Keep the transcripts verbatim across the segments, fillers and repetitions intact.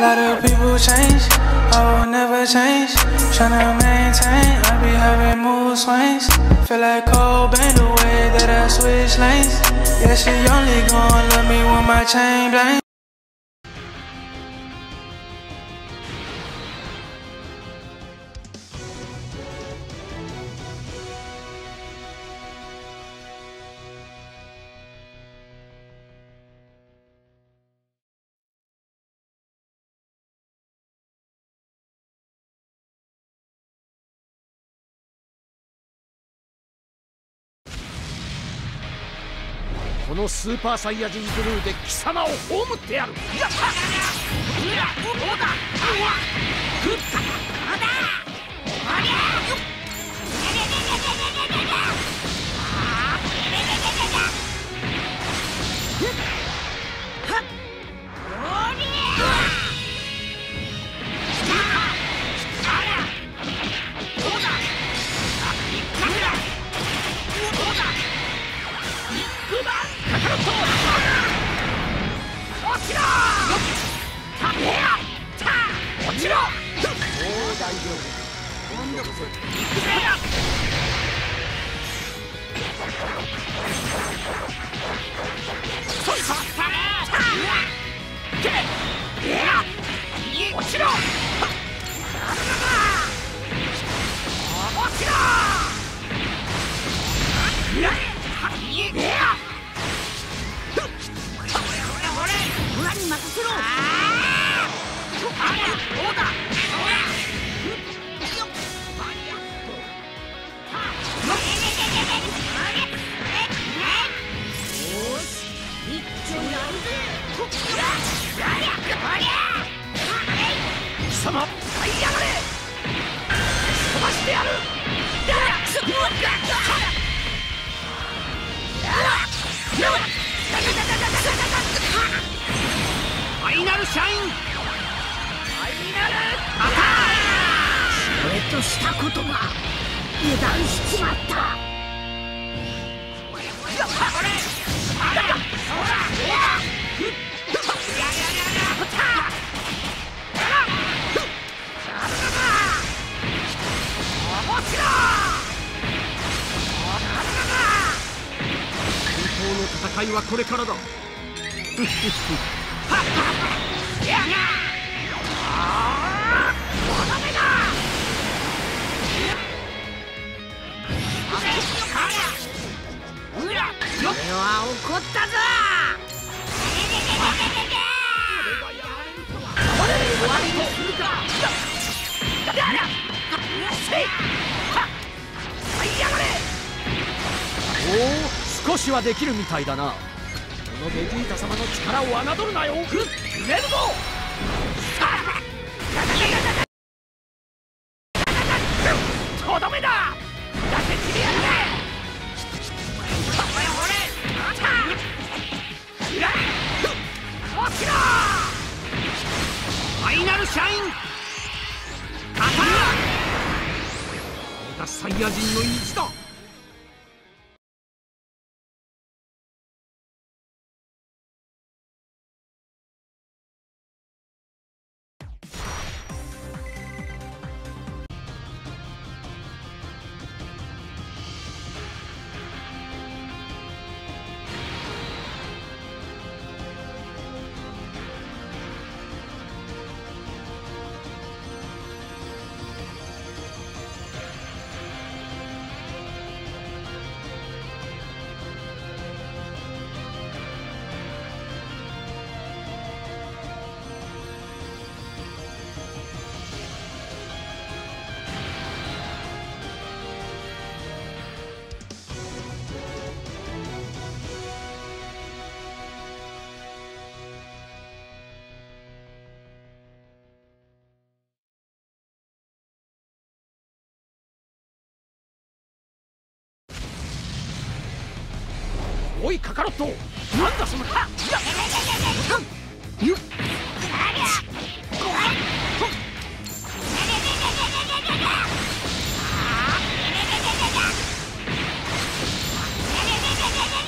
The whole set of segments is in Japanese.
lot of people change, I will never change. Tryna maintain, I be having mood swings. Feel like Cobain the way that I switch lanes. Yeah, she only gon' love me when my chain bling. このスーパーサイヤ人ブルーで貴様を葬ってやる。やった。うら、どうだ。うわ。ふった。どうだ。おりゃ。よっ。ああ。はっ。おりゃ。あら。どうだ。あ、いっかだ。どうだ。行くだ。 落ちろ！ためや！た！落ちろ！もう大丈夫。今度こそ行くぜ！そいさ！ため！た！け！いや！落ちろ！落ちろ！いや！いや！ 裏に任せろ。ああ。あら、どうだ。ほら。よっ。よし。一丁やるぜ。やりゃ、こりゃ。貴様、はいやがれ。飛ばしてやる。やら、すごい。やら。よっ。 ファイナルシャイン！ファイナルアタック！それとしたことが油断しちまった。やった！これ！あら！ほら！ほら！ふっ！やややや！ほった！あら！ふっ！さあさあ！面白い！本当の戦いはこれからだ。ふっふっふ。 ややああダメだうらこれは怒ったぞこれで終わりにするかだだせいはいやがれおお少しはできるみたいだな このベジータ様の力を侮るなよ。ふっ、決めるぞ。さあ、とどめだ。やって決めやるぜ。ほれほれ、あた。や、落ちろ。ファイナルシャイン。カタ。これがサイヤ人の意地だ。 おいカカロット、なんだそのはっゆっ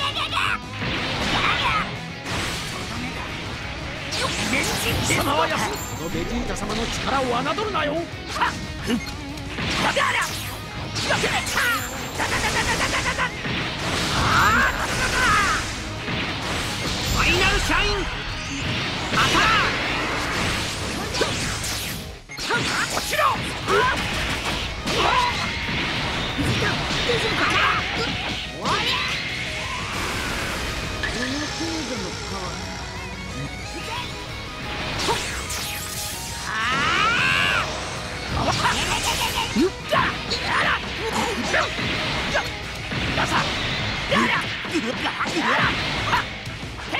貴様は休むこのベジータ様の力を侮るなよ。はっふっやだやだ気がせねだだだだだだだだああファイナルシャインアタック落ちろ。大丈夫か。おりゃこの程度のパワー言ったやらやさやらやらい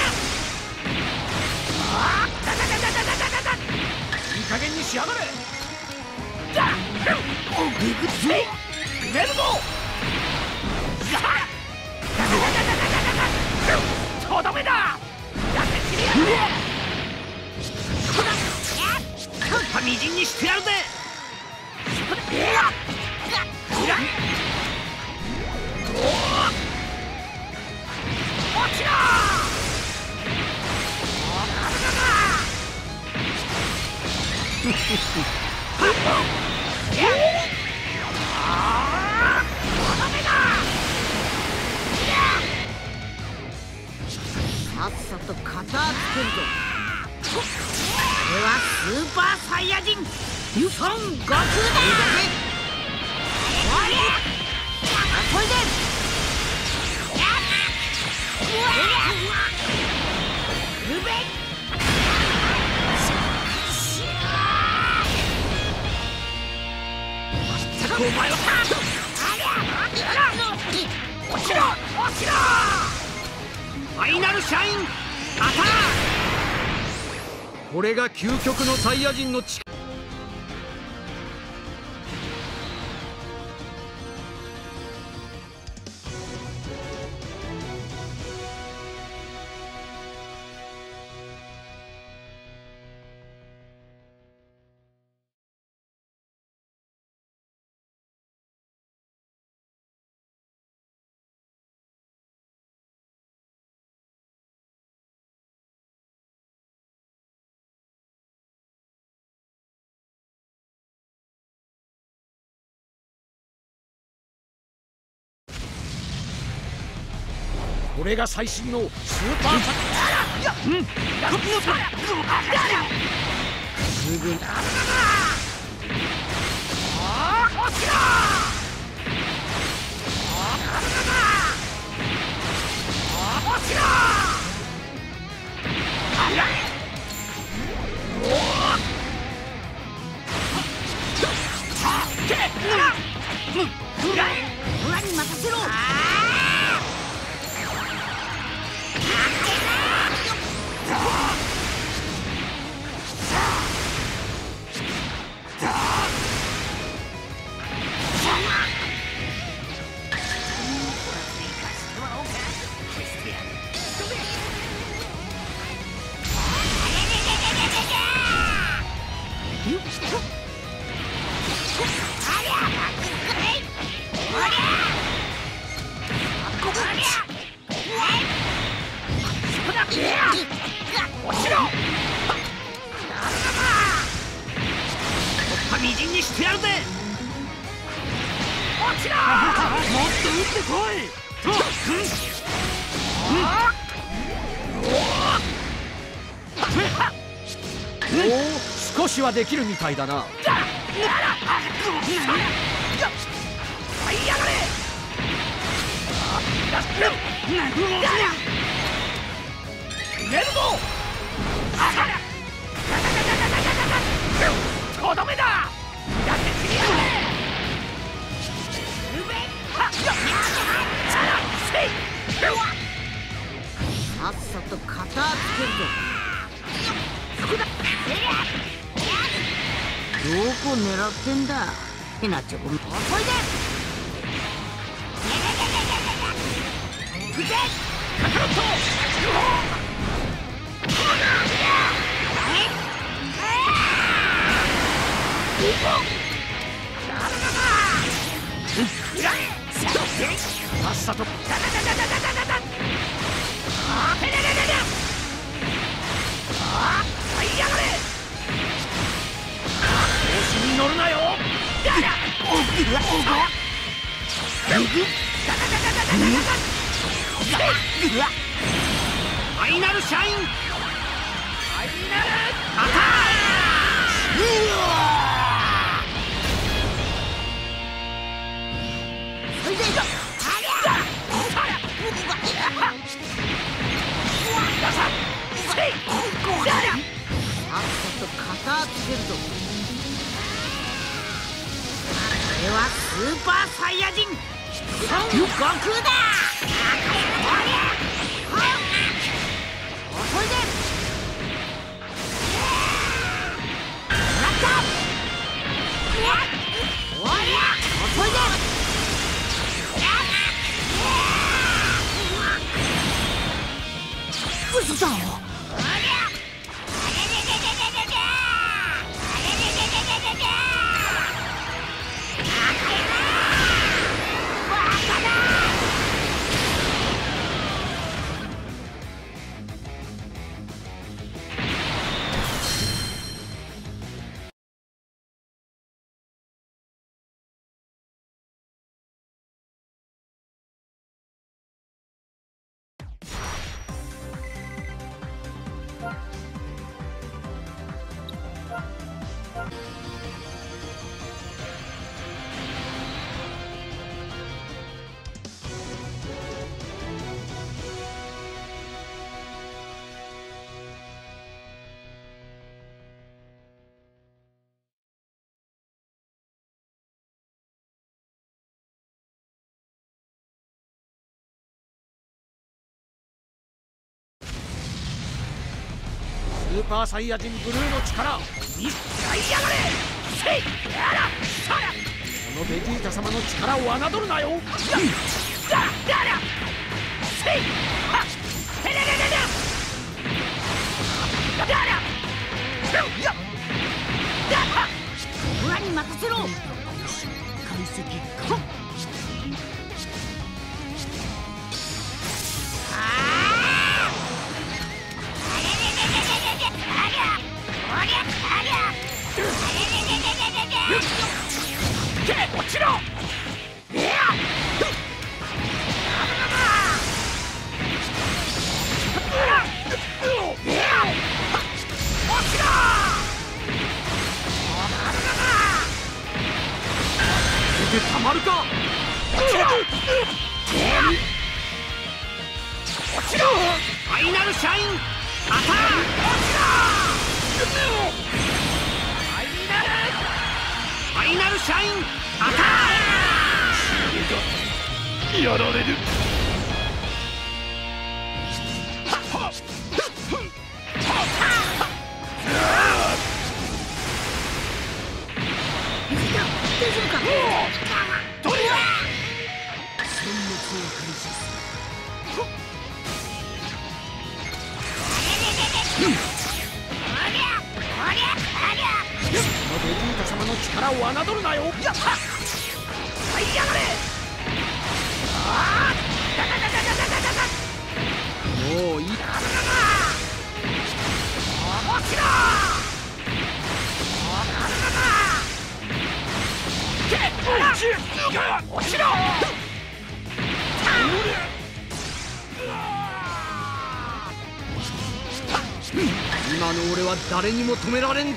い加減にしやがれ。だおぐぐついメルボとどめだ。やってきりやがれ。みじんにしてやるぜ。落ちろ。さっさと肩つけるぞ。これはスーパーサイヤ人ユソン悟空だ。おりゃこれでルベ全くお前は落ちろ落ちろ。ファイナルシャインアタック。これが究極のサイヤ人の力。これが最新のスーパーサイヤ人。うん、すぐに落ちろ。落ちろ。裏に任せろ。みじんにしてやるぜ。落ちろ。もっと撃ってこい。おお、少しはできるみたいだな。はいやがれ。メルボとどめだ。やってきやがれ。さっさと肩つけるぞ。どこ狙ってんだ。ヘナチョコ遅いで。行くぜカカロット。さっさとはいやがれ。 ファイナルシャイン、ファイナルアタック。うわそれでいいか。さっさと肩つけるぞ。これはスーパーサイヤ人孫悟空だ。遅いで。なった。遅いで。嘘だろ。スーパーサイヤ人ブルーの力に使いやがれ。せいやらさらこのベジータ様の力を侮るなよ。だだらせいはっへれれれれだだらやだはっ俺に任せろ。解析か。落ちろ。いや落ちろ。出てたまるか。落ちろ。落ちろ。ファイナルシャインアタック。落ちろ。ファイナルシャインアタック。やられる。大丈夫か。どれだ。殲滅を開始する。ベジータ様の力を侮るなよ。やった。はいやがれ。ああだだだだだだだだ。もういい。面白い。落ちろ。今の俺は誰にも止められん。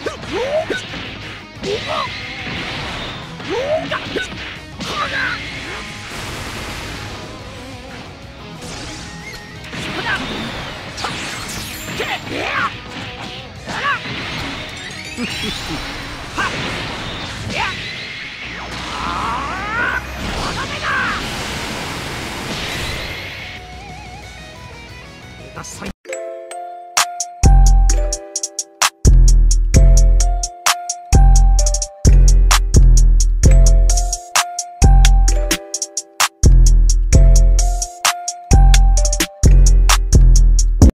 最